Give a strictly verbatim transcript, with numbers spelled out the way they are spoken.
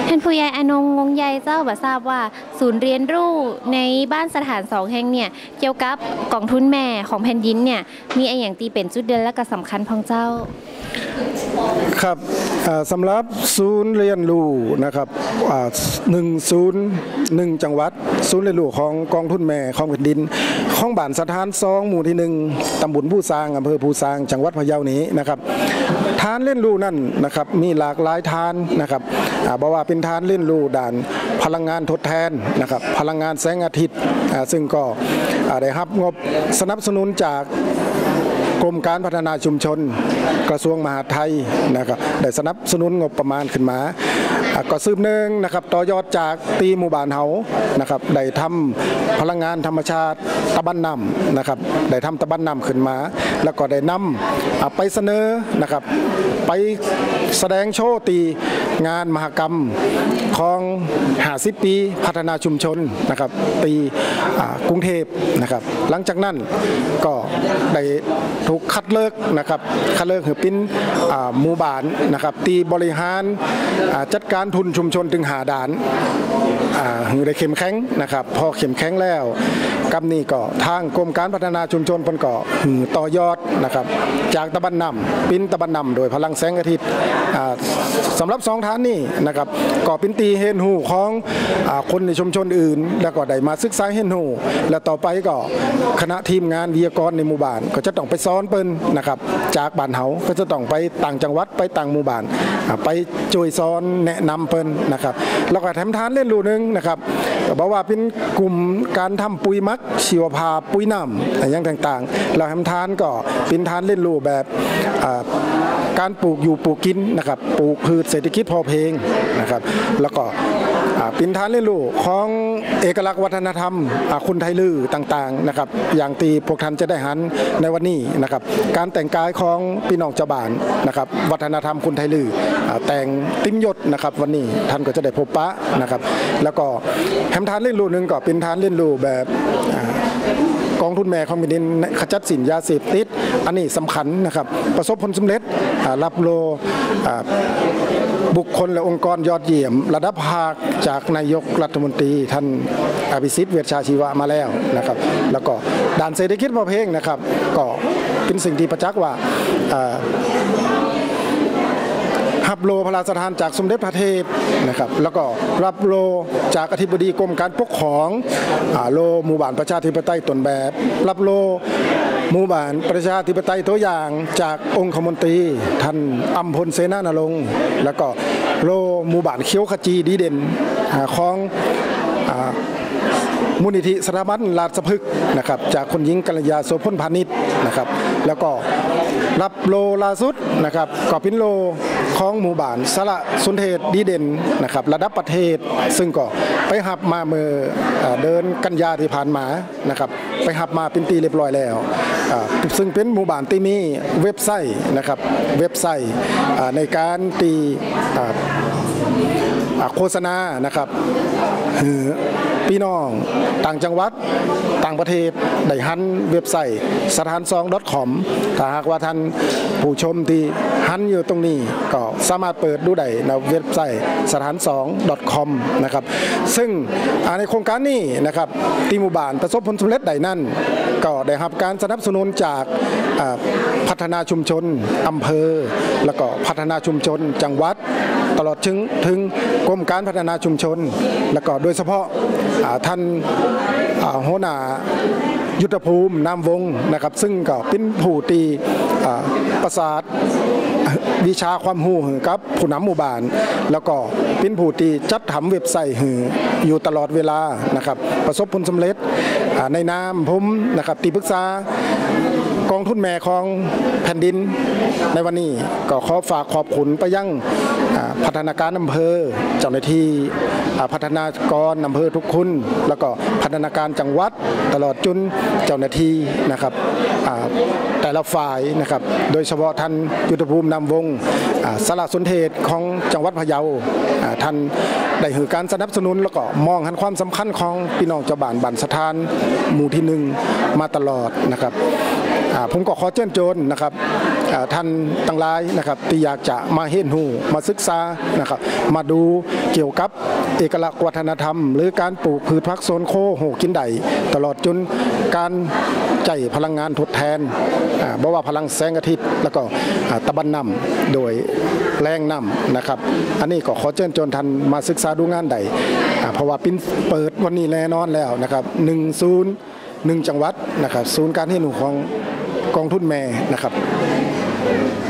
ท่านผู้ใหญ่อนงงงใหญ่เจ้าบ่ทราบว่าศูนย์เรียนรู้ในบ้านสถานสองแห่งเนี่ยเกี่ยวกับกองทุนแม่ของแผ่นดินเนี่ยมีอะไรอย่างตีเป็นจุดเด่นและก็สำคัญของเจ้าครับสำหรับศูนย์เรียนรู้นะครับหนึ่งศูนย์หนึ่งจังหวัดศูนย์เรียนรู้ของกองทุนแม่ของแผ่นดินของบ้านสถานสองหมู่ที่หนึ่งตำบลผู้ซางอำเภอผู้ซางจังหวัดพะเยานี้นะครับฐานเรียนรู้นั่นนะครับมีหลากหลายฐานนะครับบอกว่าเป็นฐานเรียนรู้ด้านพลังงานทดแทนนะครับพลังงานแสงอาทิตย์ซึ่งก็ได้รับงบสนับสนุนจากกรมการพัฒนาชุมชนกระทรวงมหาดไทยนะครับได้สนับสนุนงบประมาณขึ้นมาก็สืบเนื่องนะครับต่อยอดจากตีหมู่บ้านเฮานะครับได้ทำพลังงานธรรมชาติตะบันน้ำนะครับได้ทำตะบันน้ำขึ้นมาแล้วก็ได้นำไปเสนอนะครับไปแสดงโชว์ตีงานมหกรรมของห้าสิบปีพัฒนาชุมชนนะครับปีกรุงเทพนะครับหลังจากนั้นก็ได้ถูกคัดเลือกนะครับคัดเลือกคือเป็นหมู่บ้านนะครับตีบริหารจัดการทุนชุมชนถึงหาด่านหือได้เข้มแข็งนะครับพอเข้มแข็งแล้วกับนี่ก็ทางกรมการพัฒนาชุมชนปนก่อหือต่อยอดนะครับจากตะบันนำปิ้นตะบันนำโดยพลังแสงอาทิตย์สำหรับสองฐานนี่นะครับก็เป็นตีเฮนหูของคนในชุมชนอื่นแล้วก็ได้มาศึกษาเฮนหูและต่อไปก็คณะทีมงานวิทยากรในหมู่บ้านก็จะต้องไปซ้อนเปิ้นนะครับจากบ้านเฮาก็จะต้องไปต่างจังหวัดไปต่างหมู่บ้านไปช่วยซ้อนแนะนำเปิ้นนะครับแล้วก็แถมฐานเล่นรูนึงนะครับบอกว่าเป็นกลุ่มการทำปุ๋ยมักชีวภาพปุ๋ยน้ำอย่างต่างๆแล้วแถมฐานก็เป็นฐานเล่นรูแบบการปลูกอยู่ปลูกกินนะครับปลูกพืชเศรษฐกิจพอเพียงนะครับแล้วก็เป็นฐานเรียนรู้ของเอกลักษณ์วัฒนธรรมคุณไทยลือต่างๆนะครับอย่างตีพวกท่านจะได้หันในวันนี้นะครับการแต่งกายของพี่น้องเจ้าบ้านนะครับวัฒนธรรมคุณไทยลือแต่งติ้มยศนะครับวันนี้ท่านก็จะได้พบปะนะครับแล้วก็แถมฐานเรียนรู้หนึ่งก็เป็นฐานเรียนรู้แบบกองทุนแม่ของแผ่นดินขจัดสิ่งยาเสพติดอันนี้สำคัญนะครับประสบผลสำเร็จรับโลบุคคลและองค์กรยอดเยี่ยมระดับภาคจากนายกรัฐมนตรีท่านอภิสิทธิ์เวชชาชีวะมาแล้วนะครับแล้วก็ด้านเศรษฐกิจพอเพียงนะครับก็เป็นสิ่งที่ประจักษ์ว่ารับโลพระราชทานจากสมเด็จพระเทพนะครับแล้วก็รับโลจากอธิบดีกรมการปกครองโลหมู่บ้านประชาธิปไตยต้นแบบรับโลหมู่บ้านประชาธิปไตยตัวอย่างจากองคมนตรีท่านอัมพลเสนานรงค์แล้วก็โลหมู่บ้านเขียวขจีดีเด่นของมูลนิธิสถาบันราชพฤกษ์นะครับจากคนหญิงกัลยาโสพลพาณิชย์นะครับแล้วก็รับโลล่าสุดนะครับก็เป็นโลของหมู่บ้านสระสุนเทศดีเด่นนะครับระดับประเทศซึ่งก็ไปหับมาเมื่อเดินกันยาที่ผ่านมานะครับไปหับมาเป็นตีเรียบร้อยแล้วซึ่งเป็นหมู่บ้านที่มีเว็บไซต์นะครับเว็บไซต์ในการตีโฆษณานะครับหือพี่น้องต่างจังหวัดต่างประเทศได้หันเว็บไซต์สถานซอง .com ถ้าหากว่าท่านผู้ชมที่หันอยู่ตรงนี้ก็สามารถเปิดดูได้ในเว็บไซต์สถานซอง .com นะครับซึ่งในโครงการนี้นะครับที่หมู่บ้านประสบผลสำเร็จใดนั่นก็ได้รับการสนับสนุนจากพัฒนาชุมชนอำเภอแล้วก็พัฒนาชุมชนจังหวัดตลอดถึงถึงกรมการพัฒนาชุมชนแล้วก็โดยเฉพาะท่านหัวหน้ายุทธภูมินามวงนะครับซึ่งก็เป็นผู้ตีประสาทวิชาความรู้กับผู้นำหมู่บ้านแล้วก็เป็นผู้ตีจัดทำเว็บไซต์อยู่ตลอดเวลานะครับประสบผลสำเร็จในนามผมนะครับตีปรึกษากองทุนแม่ของแผ่นดินในวันนี้ก็ขอฝากขอบคุณไปยังพัฒนาการอำเภอเจ้าหน้าที่พัฒนากรอำเภอทุกคนแล้วก็พัฒนาการจังหวัดตลอดจนเจ้าหน้าที่นะครับแต่ละฝ่ายนะครับโดยเฉพาะท่านยุทธภูมินามวงสารสนเทศของจังหวัดพะเยาท่านได้ให้การสนับสนุนแล้วก็มองเห็นความสำคัญของพี่น้องเจ้าบ้านบ้านสถานหมู่ที่หนึ่งมาตลอดนะครับผมก็ขอเชิญชวนนะครับท่านตั้งหลายนะครับที่อยากจะมาเห็นหูมาศึกษานะครับมาดูเกี่ยวกับเอกลักษณ์วัฒนธรรมหรือการปลูกพืชผักโซนโคโหกินไดตลอดจนการใจพลังงานทดแทนบอกว่าพลังแสงอาทิตย์แล้วก็ตะบันนำโดยแรงนำนะครับอันนี้ก็ขอเชิญชวนท่านมาศึกษาดูงานใดเพราะว่าปิ้นเปิดวันนี้แน่นอนแล้วนะครับหนึ่งศูนย์หนึ่งจังหวัดนะครับศูนย์การเรียนรู้ของกองทุนแม่นะครับ